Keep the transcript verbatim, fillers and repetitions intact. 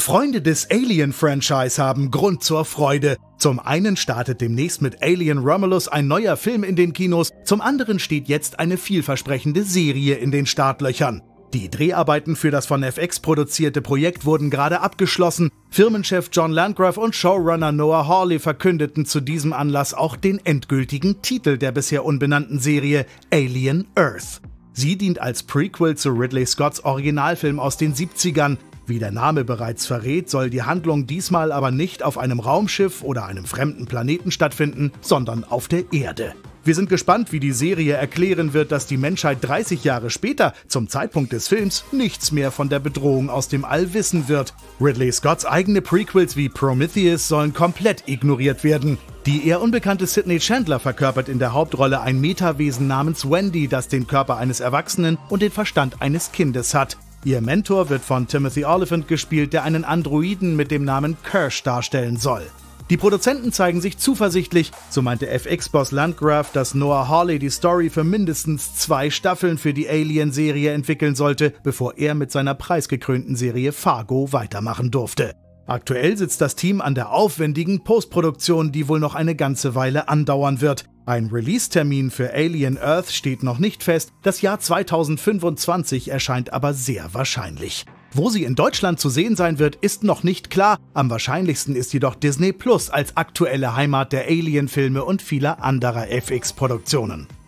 Freunde des Alien-Franchise haben Grund zur Freude. Zum einen startet demnächst mit Alien Romulus ein neuer Film in den Kinos, zum anderen steht jetzt eine vielversprechende Serie in den Startlöchern. Die Dreharbeiten für das von F X produzierte Projekt wurden gerade abgeschlossen. Firmenchef John Landgraf und Showrunner Noah Hawley verkündeten zu diesem Anlass auch den endgültigen Titel der bisher unbenannten Serie, Alien Earth. Sie dient als Prequel zu Ridley Scotts Originalfilm aus den siebzigern. Wie der Name bereits verrät, soll die Handlung diesmal aber nicht auf einem Raumschiff oder einem fremden Planeten stattfinden, sondern auf der Erde. Wir sind gespannt, wie die Serie erklären wird, dass die Menschheit dreißig Jahre später, zum Zeitpunkt des Films, nichts mehr von der Bedrohung aus dem All wissen wird. Ridley Scotts eigene Prequels wie Prometheus sollen komplett ignoriert werden. Die eher unbekannte Sydney Chandler verkörpert in der Hauptrolle ein Metawesen namens Wendy, das den Körper eines Erwachsenen und den Verstand eines Kindes hat. Ihr Mentor wird von Timothy Olyphant gespielt, der einen Androiden mit dem Namen Kirsch darstellen soll. Die Produzenten zeigen sich zuversichtlich, so meinte F X-Boss Landgraf, dass Noah Hawley die Story für mindestens zwei Staffeln für die Alien-Serie entwickeln sollte, bevor er mit seiner preisgekrönten Serie Fargo weitermachen durfte. Aktuell sitzt das Team an der aufwendigen Postproduktion, die wohl noch eine ganze Weile andauern wird. Ein Release-Termin für Alien Earth steht noch nicht fest, das Jahr zweitausendfünfundzwanzig erscheint aber sehr wahrscheinlich. Wo sie in Deutschland zu sehen sein wird, ist noch nicht klar. Am wahrscheinlichsten ist jedoch Disney Plus als aktuelle Heimat der Alien-Filme und vieler anderer F X-Produktionen.